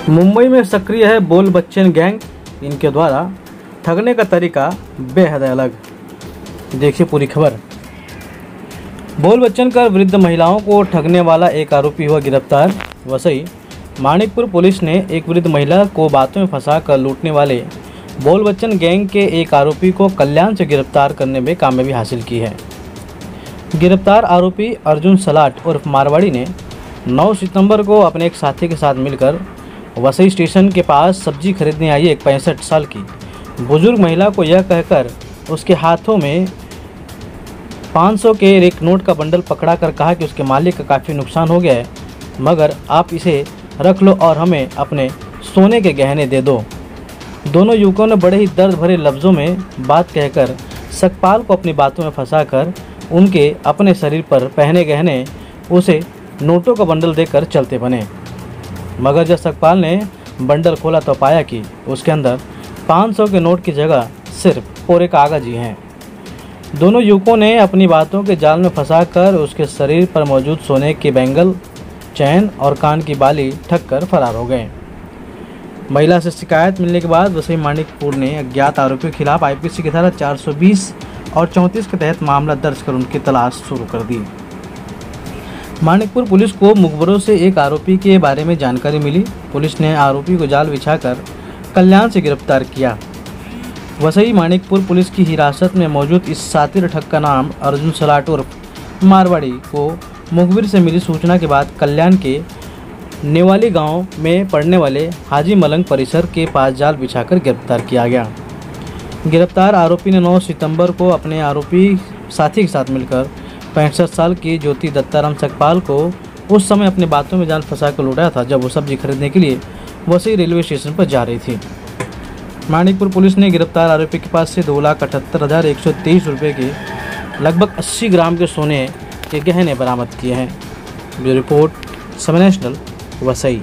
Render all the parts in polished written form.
मुंबई में सक्रिय है बोल बच्चन गैंग। इनके द्वारा ठगने का तरीका बेहद अलग। देखिए पूरी खबर। बोल बच्चन कर वृद्ध महिलाओं को ठगने वाला एक आरोपी हुआ गिरफ्तार। वसई मानिकपुर पुलिस ने एक वृद्ध महिला को बातों में फंसाकर लूटने वाले बोल बच्चन गैंग के एक आरोपी को कल्याण से गिरफ्तार करने में कामयाबी हासिल की है। गिरफ्तार आरोपी अर्जुन सलाट उर्फ मारवाड़ी ने 9 सितंबर को अपने एक साथी के साथ मिलकर वसई स्टेशन के पास सब्जी खरीदने आई एक 65 साल की बुजुर्ग महिला को यह कहकर उसके हाथों में 500 के एक नोट का बंडल पकड़ा कर कहा कि उसके मालिक का काफ़ी नुकसान हो गया है, मगर आप इसे रख लो और हमें अपने सोने के गहने दे दो। दोनों युवकों ने बड़े ही दर्द भरे लफ्ज़ों में बात कहकर सकपाल को अपनी बातों में फंसाकर उनके अपने शरीर पर पहने गहने उसे नोटों का बंडल देकर चलते बने। मगर जब सकपाल ने बंडल खोला तो पाया कि उसके अंदर 500 के नोट की जगह सिर्फ कोरे कागज ही हैं। दोनों युवकों ने अपनी बातों के जाल में फंसाकर उसके शरीर पर मौजूद सोने के बैंगल, चैन और कान की बाली ठग कर फरार हो गए। महिला से शिकायत मिलने के बाद वसई मानिकपुर ने अज्ञात आरोपियों के खिलाफ आईपीसी की धारा 420 और 34 के तहत मामला दर्ज कर उनकी तलाश शुरू कर दी। मानिकपुर पुलिस को मुखबरों से एक आरोपी के बारे में जानकारी मिली। पुलिस ने आरोपी को जाल बिछाकर कल्याण से गिरफ्तार किया। वसई मानिकपुर पुलिस की हिरासत में मौजूद इस सातिर ठग का नाम अर्जुन सलाट उर्फ मारवाड़ी को मुखबिर से मिली सूचना के बाद कल्याण के नेवाली गांव में पड़ने वाले हाजी मलंग परिसर के पास जाल बिछाकर गिरफ्तार किया गया। गिरफ्तार आरोपी ने 9 सितंबर को अपने आरोपी साथी के साथ मिलकर 65 साल की ज्योति दत्ताराम सकपाल को उस समय अपनी बातों में जाल फंसा कर लुटाया था जब वो सब्जी खरीदने के लिए वसई रेलवे स्टेशन पर जा रही थी। मानिकपुर पुलिस ने गिरफ्तार आरोपी के पास से 2,78,123 रुपये के लगभग 80 ग्राम के सोने के गहने बरामद किए हैं। ब्यूरो रिपोर्ट समय नेशनल वसई।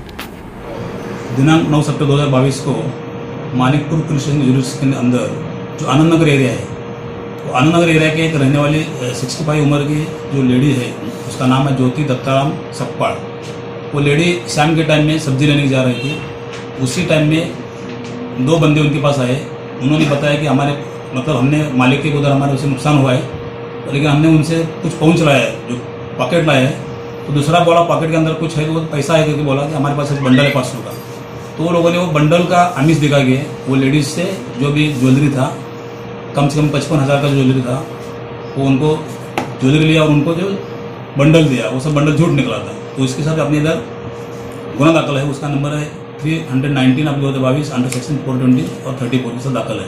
दिनांक 9 सितंबर 2022 को मानिकपुर पुलिस स्टेशन जुरिस्डिक्शन के अंदर जो आनंद नगर एरिया है, तो आनंद नगर एरिया के एक रहने वाली 65 उम्र की जो लेडी है, उसका नाम है ज्योति दत्ताराम सकपाल। वो लेडी शाम के टाइम में सब्जी लेने जा रही थी। उसी टाइम में 2 बंदे उनके पास आए। उन्होंने बताया कि हमारे हमने मालिक के उधर हमारे उसे नुकसान हुआ है, लेकिन हमने उनसे कुछ पहुँच लाया है, जो पॉकेट लाया है। तो दूसरा बोला पॉकेट के अंदर कुछ है, वो पैसा है करके बोला कि हमारे पास एक बंडल है 500 का। तो वो लोगों ने वो बंडल का आमिष दिखा के वो लेडीज से जो भी ज्वेलरी था, कम से कम 55,000 का ज्वेलरी था, वो उनको ज्वेलरी लिया और उनको जो बंडल दिया वो सब बंडल झूठ निकला था। तो इसके साथ अपने इधर गुना दाखिल है। उसका नंबर है 319 अब 2022 अंडर सेक्शन 420 और 34 के साथ दाखिल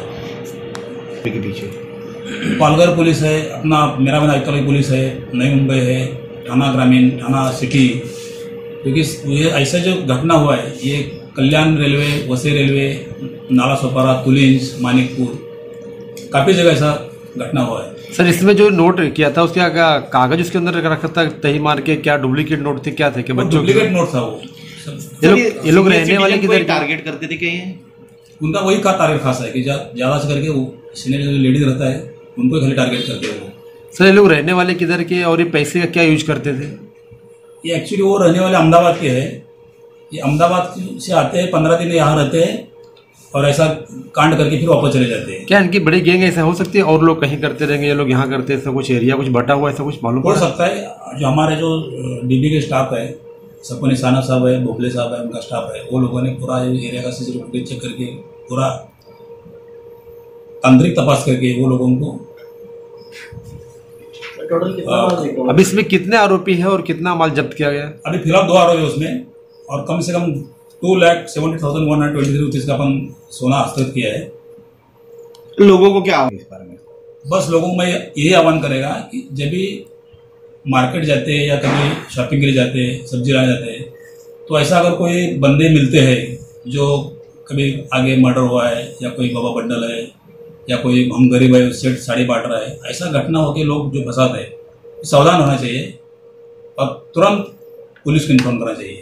है। के पीछे पालघर पुलिस है, अपना मेरा आयुक्त की पुलिस है, नई मुंबई है, थाना ग्रामीण, थाना सिटी। क्योंकि ये ऐसा जो घटना हुआ है ये कल्याण रेलवे, वसई रेलवे, नाला सोपारा, तुलिंज, मानिकपुर, काफ़ी जगह ऐसा घटना हुआ है। सर इसमें जो नोट किया था उसका क्या कागज उसके अंदर रखा था तही मार के? क्या डुप्लीकेट नोट थे, क्या थे कि बच्चों? डुप्लीकेट नोट था वो। ये लोग रहने वाले किधर टारगेट करते थे? क्या उनका वही का टारगेट खास है कि ज़्यादा से करके वो सीनियर जो लेडीज रहता है उनको खाली टारगेट करते हैं वो। सर ये लोग रहने वाले किधर के और ये पैसे का क्या यूज करते थे? ये एक्चुअली वो रहने वाले अहमदाबाद के हैं। ये अहमदाबाद से आते हैं, 15 दिन यहाँ रहते हैं और ऐसा कांड करके फिर वापस चले जाते हैं। क्या इनकी बड़ी गैंग ऐसा हो सकती है और लोग कहीं करते रहेंगे, ये लोग यहाँ करते हैं? ऐसा कुछ एरिया कुछ बटा हुआ ऐसा कुछ मालूम हो सकता है? जो हमारे जो डीबी के स्टाफ है, सपने साना साहब है, भोपले साहब है, उनका स्टाफ है, वो लोगों ने पूरा एरिया का सीसीटीवी फुटेज चेक करके पूरा तांत्रिक तपास करके वो लोगों को। अब इसमें कितने आरोपी है और कितना माल जब्त किया गया? अभी फिलहाल 2 आरोपी है उसमें और कम से कम 2,70,123 रुपीज का अपन सोना हस्तगत किया है। लोगों को क्या इस बारे में? बस लोगों को मैं यही आह्वान करेगा कि जब भी मार्केट जाते हैं या कभी शॉपिंग के लिए जाते हैं, सब्जी लाने जाते हैं, तो ऐसा अगर कोई बंदे मिलते हैं जो कभी आगे मर्डर हुआ है या कोई बाबा बंडल है या कोई हम गरीब है सेट साड़ी बांट रहा है, ऐसा घटना हो के लोग जो फंसाते हैं, सावधान होना चाहिए और तुरंत पुलिस को इन्फॉर्म करना चाहिए।